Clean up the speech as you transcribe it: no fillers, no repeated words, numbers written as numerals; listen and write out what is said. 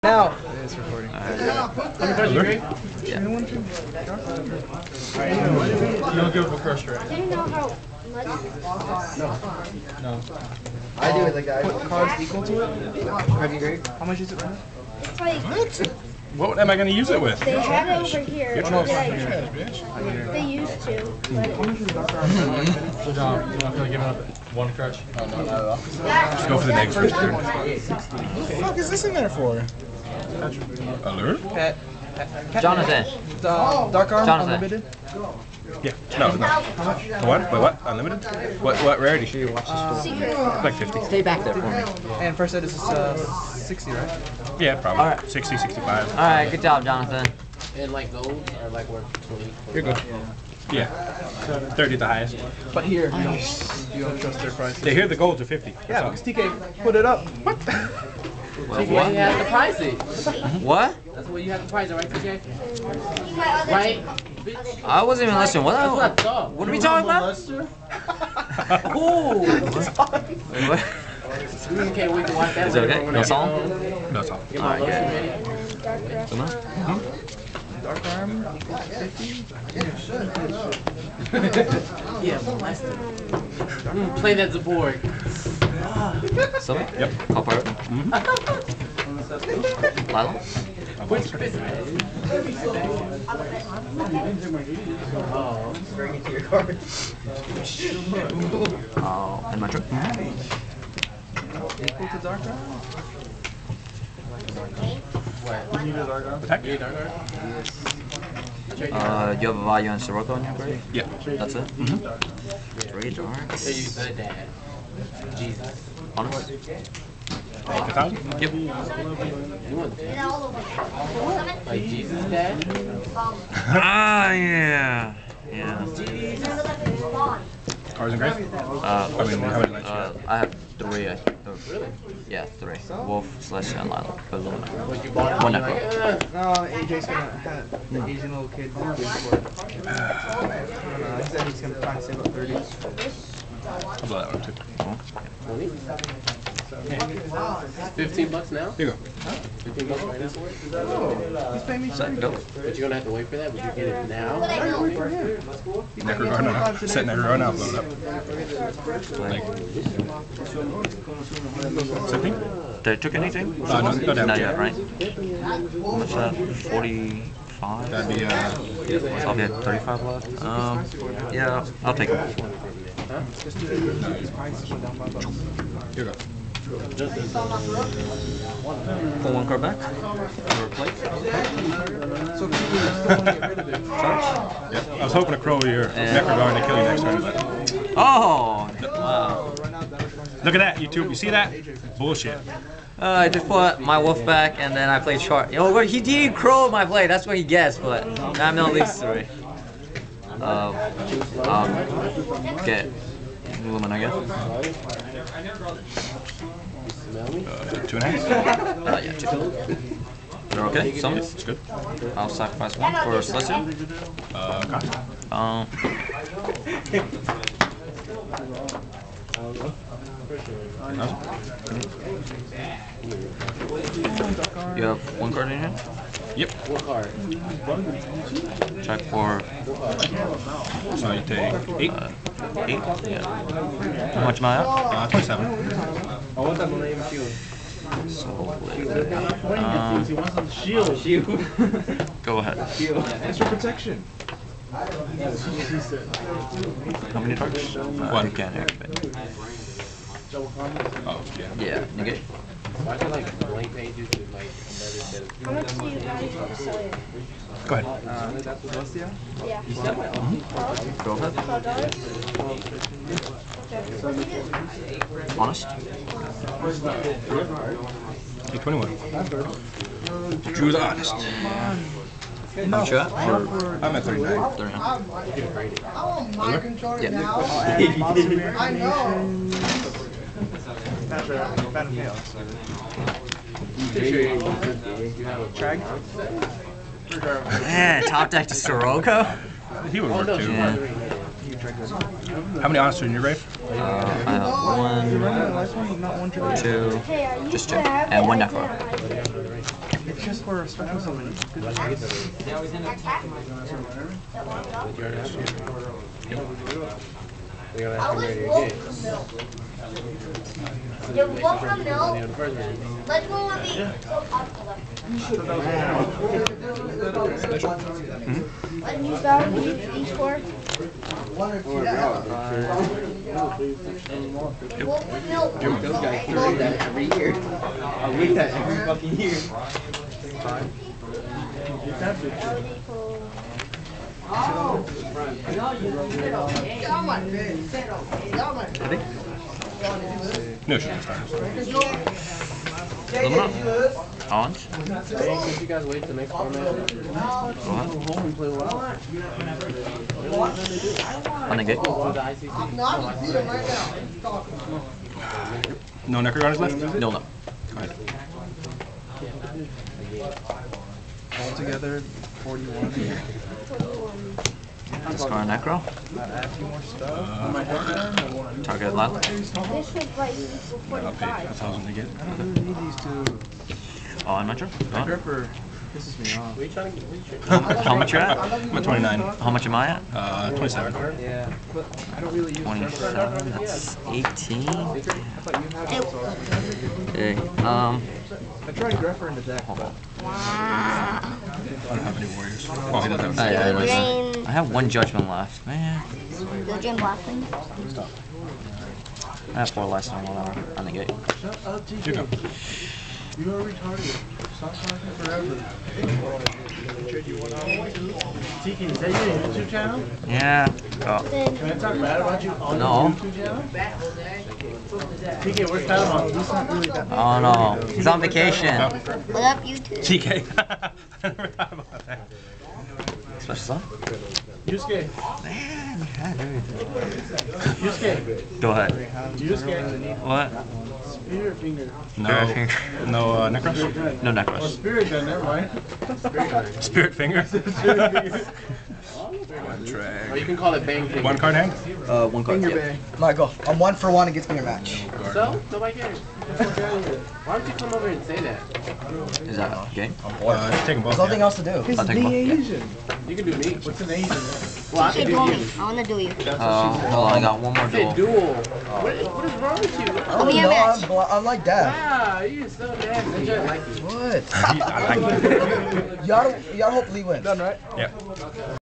Now it's recording. Yeah. You don't give up a crush, right? Do you know how much? No. I do it like that. What cards equal to it? Have you agreed? How much is it right now? It's like What am I going to use it with? they had it over here. Oh, no, it's Like, not here. they used to, but So John, you don't feel like giving up one crush? Oh, no, not at all. Just go for the next first turn. What the fuck is this in there for? Alert? Cat. Jonathan. Dark Arm Jonathan. Unlimited? Yeah. No. What? Wait, what? Unlimited? What rarity? secret. Like 50. Stay back there for me. And first set is 60, right? Yeah, probably. All right. 60, 65. Alright, good job, Jonathan. And like gold or like worth 20? You're good. Yeah. 30 at the highest. But here, you don't trust their prices. They hear the golds are 50. Yeah, because TK put it up. What? TK, you have to price it. What? That's what you have to price it, right, TK? My Right? I wasn't even listening. What are we talking about? Ooh! What? We can't wait to watch that. Is it okay? No song? No, it's all. Alright, good. Come on. Dark Arm. Yeah, molested. Play that Zaborg. Some? Yep. Copper. Lila? Which Oh. Bring it to your card. Oh, and my trip. Equal to Dark Arm? What? Attack? You dark art? You have a value and Sirocco in your grade? Yeah. That's it? Three darks. So you the dad. Jesus. Honest? 1,000? Yep. You want dad? Like Jesus dad? Ah, yeah. Yeah. Cards and gray? I mean, how many lights you have? I have three. Really? Yeah, three. Wolf, Slash, and Lila. Like you bought it? One like, necro. No, AJ's gonna have the Asian little kid do this for it. He said he's gonna try to save up 30. I'll blow that one too. 20? 15 bucks now? Here you go. 15 bucks right now for it? He's paying me Set, go. But you're gonna have to wait for that? Would you get it now? Necro now. Set Necro now, blow it up. Like, 17? They took anything? No damage. Not yet, right? How much is that? 45? That'd be, So I'll be at 35 left. Yeah, I'll take it. Huh? his prices go down by $5. here you go. Pull one card back. Or plate. So people still want to get rid of it. Charge. Yeah. I was hoping to crow your Necro to kill you next turn, but Oh! Wow. look at that, YouTube. You see that? Bullshit. I just put my wolf back and then I played short. You know, he didn't crow my play, that's what he gets, but I'm at least three. Get Lumen, I guess. Smell me? 2.5? Yeah, two. You're okay? Some? It's good. I'll sacrifice one for Celestia. Copy. You have one card in here? Yep. What card? Check for So you take 8. 8? Yeah. How much am I at? 27. So, go ahead. Extra protection. How many targets? One. You can't activate. Oh, yeah. Yeah, negate. Why are there like blank pages with like another set of... How much do you value for the cellular? Go ahead. Celestia? Yeah. Go ahead. $12? Honest? Take 21. Drew the honest. How much you at? I'm at 39. 39. Yeah. I know. Trag? Yeah, top deck to Sirocco? He would work too. Yeah. How many honest are in your grave? I have one, Lightsworn, not one trigger. two, Hey, I used just to two, have and it, one I necro. didn't like it. just for a special summon. I was woke from milk. You woke from milk. Let's go on the popular. What new style do you each for? Woke with milk. Those guys do that every year. I win that every fucking year. No shit, start. Orange? Hey, you guys wait till the next format? Renegade. No Necrogarners left? No. Go ahead. Altogether, 41. Discard Necro. Add a few more stuff. Target left. This should like equal I'll pay 45. 1,000 to get. I don't really need these two. Oh, I'm not sure. Go on. Gripper pisses me off. How much you at? I'm at 29. How much am I at? 27. Yeah, but I don't really use 27. That's 18. I thought you had it, so I was Okay. I tried Gripper in the deck, but I don't have any warriors. Oh, he doesn't have I have one judgment left, man. You'll drain Blackwing. I have 4 less than whatever on the gate. You go. you are retarded. Stop talking forever. TK, is that your YouTube channel? Yeah. Oh. Can I talk bad about you on No. your YouTube channel? TK, where's Patamon? He's not really that Oh no. He's on vacation. What up, YouTube? TK. I never thought about that. Special song? Yusuke, Man, you had everything. Yusuke, Go ahead. Yusuke, What? Spirit Finger. No. No Necros? No Oh, Necros. Spirit Gun, never mind. Spirit Finger? Or you can call it Bang Finger. One card hang? One card. Yeah. Michael, I'm 1 for 1 against me your match. So? Nobody cares. Why don't you come over and say that? Is that a game? Take them both. There's nothing else to do. I'll take one. Yeah. You can do me. What's an Asian? Well, I Okay, can duel do me. you. I wanna duel you. Hold on, I got one more I said duel. duel. What is wrong with you? Come here, match. I'm like that. Ah, you're so nasty. I like you. What? I like it. Y'all hope Lee wins. done, right? Yeah.